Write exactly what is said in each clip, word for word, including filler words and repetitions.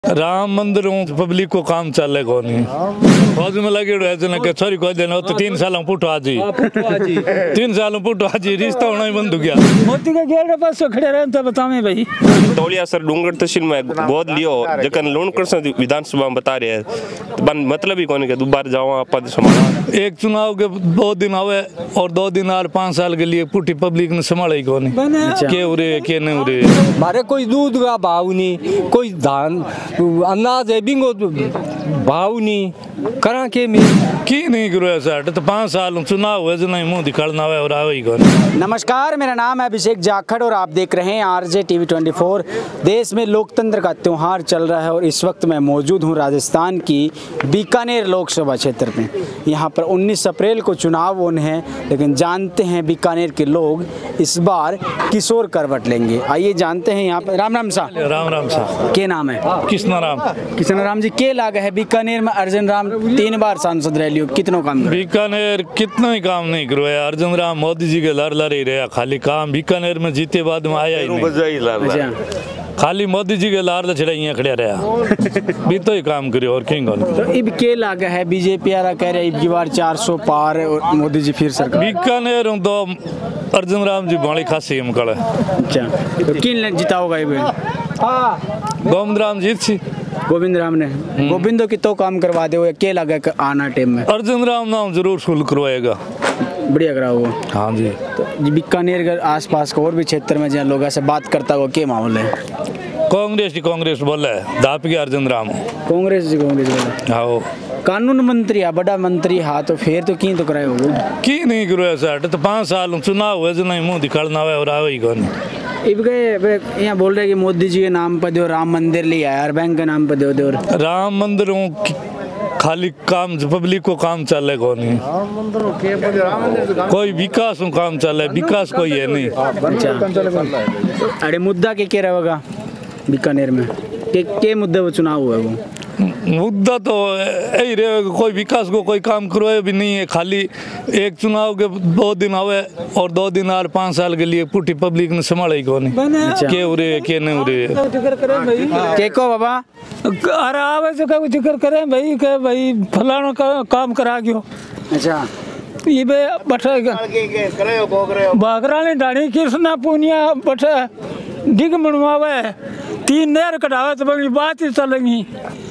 राम मंदिर पब्लिक को काम चले को नहीं फौज में लगे के छोरी को देना तो तीन साल पुटो आजी तीन साल पुटो आजी रिश्ता होना ही बंद हो गया। मोदी के गेट पास खड़े रहे तो बतावे भाई तौलिया सर डूंगर तहसील में गोद लियो जकन लूणकर से विधानसभा में बता रहे हैं तो बन मतलब ही कौन के दोबारा जाओ पद संभाला एक चुनाव के दो दिन आवे और दो दिन और पाँच साल के लिए पूरी पब्लिक ने संभाला ही कौन के उरे के नहीं उरे मारे कोई दूध का भाव नहीं कोई धान अनाज है बिंगो भाव नहीं करा के में की नहीं करो सर तो पाँच साल चुनाव हुए जो नहीं मुंह दिखाना हुआ और आवे ही कौन। नमस्कार, मेरा नाम है अभिषेक जाखड़ और आप देख रहे हैं आरजे टीवी ट्वेंटी फोर। देश में लोकतंत्र का त्यौहार चल रहा है और इस वक्त मैं मौजूद हूं राजस्थान की बीकानेर लोकसभा क्षेत्र में। यहां पर उन्नीस अप्रैल को चुनाव होने हैं, लेकिन जानते हैं बीकानेर के लोग इस बार किशोर करवट लेंगे। आइए जानते हैं यहाँ पर। राम राम सा राम राम सा के नाम है? कृष्णा राम। कृष्णा राम जी के लागे है बीकानेर में अर्जुन राम तीन बार सांसद रह लियो, कितनों काम बीकानेर कितना ही काम नहीं करो है। अर्जुन राम मोदी जी के लड़ लड़ ही रहा, खाली काम बीकानेर में जीते बाद में आया ही नहीं, खाली मोदी जी के लार चढ़ाइया खड़े रहा भी तो ही काम करियो और किंग तो इब के लागे है बीजेपी वाला कह रहे इब की बार चार सौ पार और मोदी जी फिर सरकार बीकानेर तो अर्जुन राम जी बड़ी खासी हिमकड़ है। अच्छा तो किन जीता होगा ये गोविंद राम जीत सी गोविंद राम ने गोविंदो की तो काम करवा दे वो के लगा आना टाइम में अर्जुन राम नाम जरूर शुल्क करवाएगा, बढ़िया करा वो। हाँ जी तो बीकानेर के आसपास का और भी क्षेत्र में जहाँ लोग ऐसे बात करता हुआ क्या माहौल है? कांग्रेस ही कांग्रेस बोला है दाप के अर्जुन राम कांग्रेस जी कांग्रेस बोला हाँ कानून मंत्री है बड़ा मंत्री हाँ तो फिर तो की तो कराए हो की नहीं करो सर तो पाँच साल चुनाव हुए जो नहीं मुंह दिखाना हुआ और आवे ही कौन। इब गए यहाँ बोल रहे कि मोदी जी के नाम पर दो राम मंदिर लिया है, बैंक के नाम पर दो दो राम मंदिरों खाली काम पब्लिक को काम चले को नहीं, कोई विकास काम चले विकास कोई है नहीं। अरे मुद्दा के क्या रहेगा बीकानेर में के के मुद्दे वो चुनाव हुआ वो मुद्दा तो यही रहे कोई विकास को कोई काम करवाए भी नहीं है, खाली एक चुनाव के दो दिन आवे और दो दिन और पाँच साल के लिए पूरी पब्लिक ने संभाला ही कौन के उरे के नहीं उरे के को बाबा अरे आवे से का जिक्र करें भाई के भाई फलाना का काम करा गयो। अच्छा ये बे बठा बागरा ने डाणी कृष्णा पुनिया बठा डिग मनवावे तीन नहर कटावे तो बड़ी बात ही चलेगी।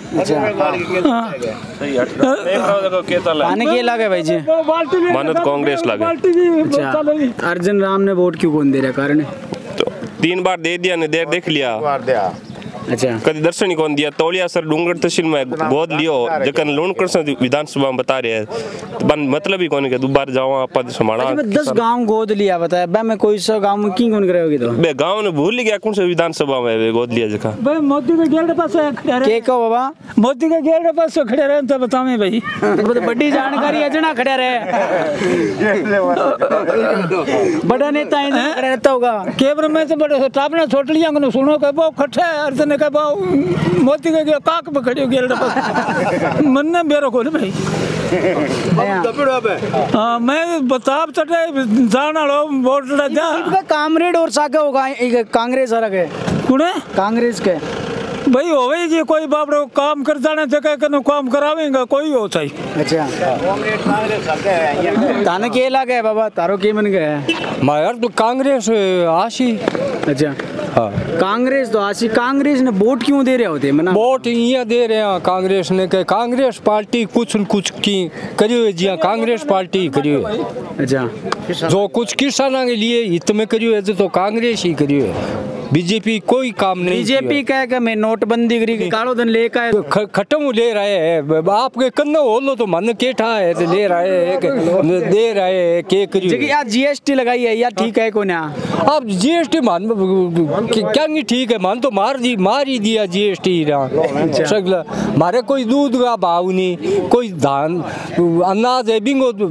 आने के लगे भाई जी मानत कांग्रेस लगे। अर्जुन राम ने वोट क्यों कौन दे रहा कारण तो तीन बार दे दिया ने देर देख लिया। अच्छा कभी दर्शन ही कौन दिया तौलिया सर डूंगर तहसील में गोद लियो जकन लूणकर से विधानसभा में बता रहे हैं तो बन मतलब ही कौन के दोबारा जाओ पद संभाला। दस गांव गोद लिया बताया बे मैं कोई सौ गांव में की कौन करेगी तो बे गांव ने भूल गया कौन से विधानसभा में गोद लिया जका भाई मोदी के गेट पास खड़े रहे के को बाबा मोदी के गेट पास खड़े रहे तो बतावे भाई तो बड़ी जानकारी है जना खड़े रहे बड़ा नेता है खड़े रहता होगा केवल में से बड़े टापना छोट लिया को सुनो के वो खट्टे अर्जुन के वो मोदी के काक पे खड़ी गेट पास मन ने बेरो को भाई हां मैं बताब चटे जाना लो वोट जा कामरेड और सागे होगा कांग्रेस आ रखे कुने कांग्रेस के भाई होवे जी कोई बाप रो काम कर जाने जगह कनो काम करावेगा कोई हो चाहिए। अच्छा ताने के लगे बाबा तारो के मन गए मायर तो कांग्रेस आशी। अच्छा हाँ कांग्रेस तो आशी कांग्रेस ने वोट क्यों दे रहे होते मना वोट ये दे रहे हैं कांग्रेस ने के कांग्रेस पार्टी कुछ न कुछ की करियो जी कांग्रेस पार्टी करियो। अच्छा जो कुछ किसानों के लिए हित में करियो है तो कांग्रेस ही करियो बीजेपी कोई काम नहीं। बीजेपी कह के मैं नोटबंदी करी के कालो धन लेकर खत्म ले रहे हैं आपके कन्ना हो लो तो मन के ठा है तो ले रहे हैं दे रहे हैं के करियो यार जीएसटी लगाई है यार ठीक है को ना अब जीएसटी मान क्या नहीं ठीक है मान तो मार दी मार ही दिया जीएसटी सगला मारे कोई दूध का भाव नहीं कोई धान अनाज है बिंगो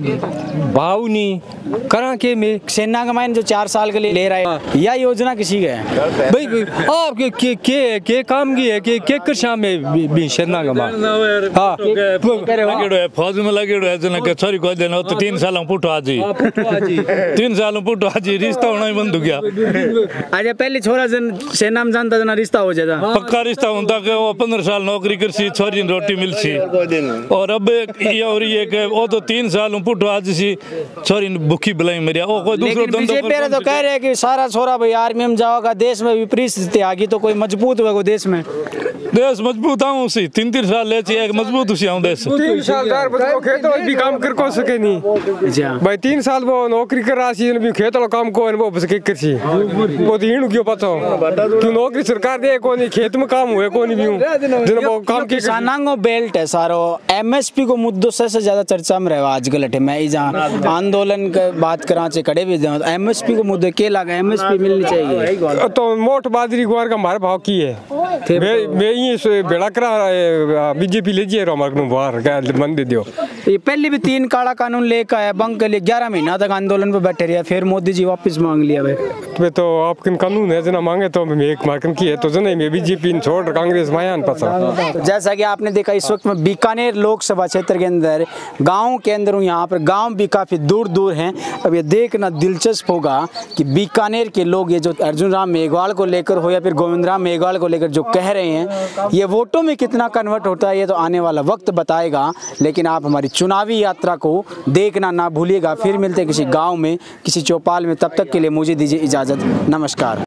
भाव नहीं करा के में सेना का माइन जो चार साल के लिए ले रहा है, यह योजना किसी का है भाई भाई, आप के के के, के काम की है के के कृषा में भी- भी सेना का मान हाँ लगेड़ो है फौज में लगेड़ो है जना के छोरी को देना तो तीन साल पुटो आजी तीन साल पुटो आजी रिश्ता होना ही बंद हो गया। अच्छा पहले छोरा जन सेना में जानता जना रिश्ता हो जाता, पक्का रिश्ता होता कि वो पंद्रह साल नौकरी करसी छोरी ने रोटी मिलसी, और अब ये और ये के वो तो तीन साल पुटो आज सी छोरी ने भूखी बुलाई मरिया वो कोई दूसरा लेकिन धंधा बीजेपी तो कह रहे हैं कि सारा छोरा भाई आर्मी में जाओगा, देश में विपरीत स्थिति आ गई तो कोई मजबूत होगा देश में। देश मजबूत आऊं सी तीन तीन साल ले एक मजबूत उसी आऊं देश तीन साल चार बच्चे वो खेतों में भी काम कर को सके नहीं अच्छा भाई तीन साल वो नौकरी कर रहा सी भी खेतों काम को वो बस के कर सी वो तो हिणु क्यों पता तू नौकरी सरकार दे को नहीं खेत में काम हुए को नहीं भी जिन वो काम के किसानों बेल्ट है सारो एमएसपी को मुद्दों से से ज्यादा चर्चा में रहा आजकल अठे मैं जहाँ आंदोलन के बात करा चे कड़े भी दे एमएसपी को मुद्दे के लगा एमएसपी मिलनी चाहिए तो मोट बाजरी गुआर का हमारे भाव की है मैं मैं ये बेड़ा करा बीजेपी ले जिए हमारे को बाहर क्या मन दे दियो। ये पहले भी तीन काला कानून लेकर आया बंक के लिए ग्यारह महीना तक आंदोलन पे बैठे रहे, फिर मोदी जी वापस मांग लिया भाई। तो, तो आपके कानून है जना मांगे तो मैं एक मार्कन की है तो जना मैं बीजेपी छोड़ कांग्रेस मायान पसा। तो जैसा कि आपने देखा इस वक्त में बीकानेर लोकसभा क्षेत्र के अंदर गाँव के अंदर हूँ, यहाँ पर गाँव भी काफ़ी दूर दूर हैं। अब ये देखना दिलचस्प होगा कि बीकानेर के लोग ये जो अर्जुन राम मेघवाल को लेकर हो या फिर गोविंद राम मेघवाल को लेकर जो कह रहे हैं ये वोटों में कितना कन्वर्ट होता है ये तो आने वाला वक्त बताएगा। लेकिन आप हमारी चुनावी यात्रा को देखना ना भूलिएगा। फिर मिलते हैं किसी गाँव में किसी चौपाल में, तब तक के लिए मुझे दीजिए इजाज़त। नमस्कार।